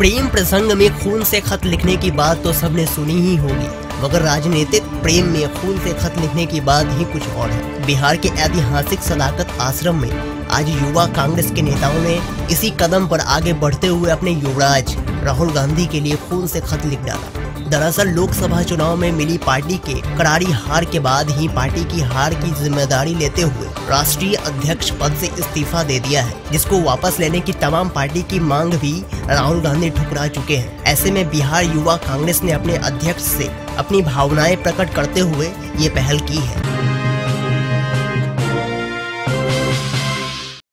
प्रेम प्रसंग में खून से खत लिखने की बात तो सबने सुनी ही होगी, मगर राजनीतिक प्रेम में खून से खत लिखने की बात ही कुछ और है। बिहार के ऐतिहासिक सदाकत आश्रम में आज युवा कांग्रेस के नेताओं ने इसी कदम पर आगे बढ़ते हुए अपने युवराज राहुल गांधी के लिए खून से खत लिख डाला। दरअसल लोकसभा चुनाव में मिली पार्टी के करारी हार के बाद ही पार्टी की हार की जिम्मेदारी लेते हुए राष्ट्रीय अध्यक्ष पद से इस्तीफा दे दिया है, जिसको वापस लेने की तमाम पार्टी की मांग भी राहुल गांधी ठुकरा चुके हैं। ऐसे में बिहार युवा कांग्रेस ने अपने अध्यक्ष से अपनी भावनाएं प्रकट करते हुए ये पहल की है।